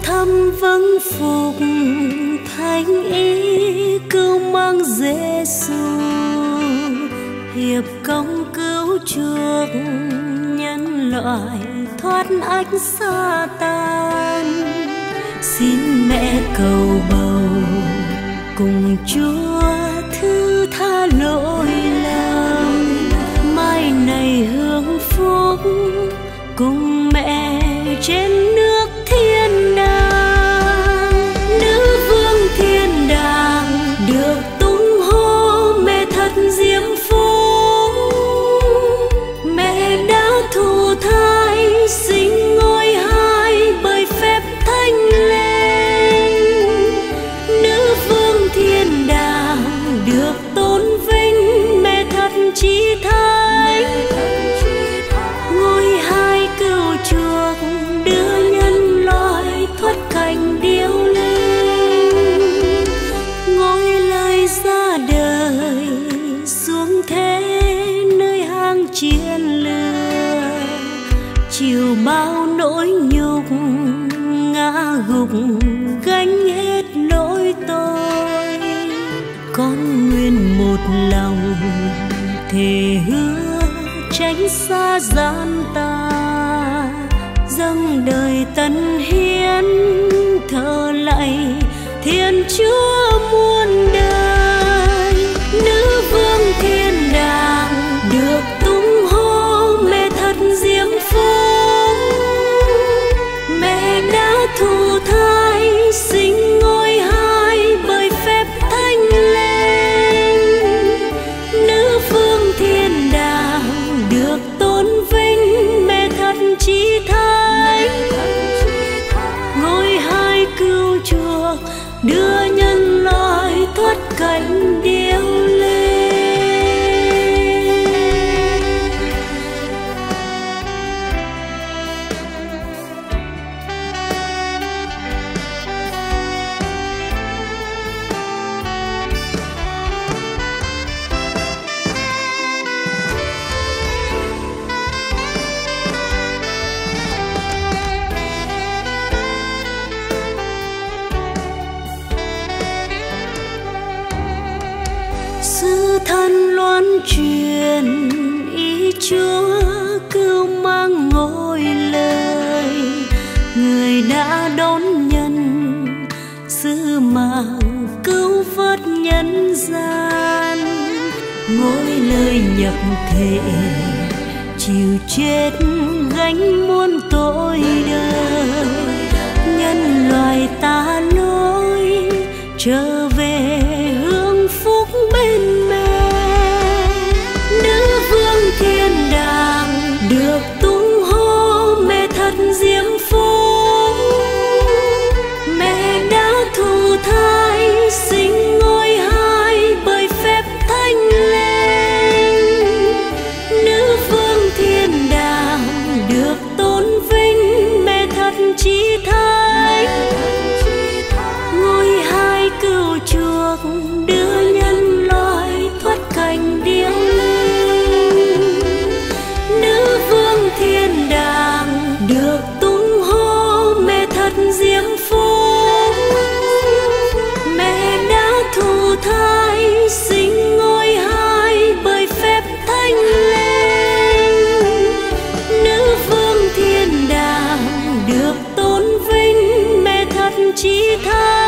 thầm vâng phục thánh ý cứu mang Giêsu, hiệp công cứu chuộc nhân loại thoát ách sa tan. Xin mẹ cầu bầu cùng Chúa thứ tha lỗi lầm, mai này hưởng phúc cùng mẹ trên nước thiên đàng. Nữ vương thiên đàng được tung hô mẹ thật diễm phúc, mẹ đã thụ thai sinh ngôi hai bởi phép thánh linh. Nữ vương thiên đàng được tôn vinh mẹ thật chí thánh, ngôi hai cứu chuộc đưa nhân loại thoát cảnh điêu linh. Ngôi lời ra đời xuống thế nơi hang chiên lửa, chịu bao nỗi nhục ngã gục gánh hết lỗi tôi. Con nguyện một lòng thề hứa tránh xa gian ta, dâng đời tận hiến thờ lạy Thiên Chúa muôn đời. Nữ vương thiên đàng được tung hô mẹ thật diễm phúc, mẹ đã thụ thai sinh ngôi hai bởi phép thánh linh. Nữ vương thiên đàng được tôn vinh mẹ thật chí thánh, ngôi hai cứu chuộc đưa nhân loại thoát cảnh điêu linh. Sư thân loan truyền ý Chúa cứu mang ngôi lời, người đã đón nhận sứ mạng cứu vớt nhân gian. Ngôi lời nhập thể chịu chết gánh muôn tội đời, nhân loại ta lối trở về hưởng phúc bên mẹ. Nữ vương thiên đàng được tung hô mẹ thật diễm phúc, mẹ đã thụ thai sinh ngôi hai bởi phép thánh linh. Nữ vương thiên đàng được tôn vinh mẹ thật chí thánh, ngôi hai cứu chuộc đưa nhân loại thoát cảnh điêu linh. Nữ vương thiên đàng được tung hô mẹ thật diễm phúc, mẹ đã thụ thai sinh ngôi hai bởi phép thánh linh. Nữ vương thiên đàng được tôn vinh mẹ thật chí thánh,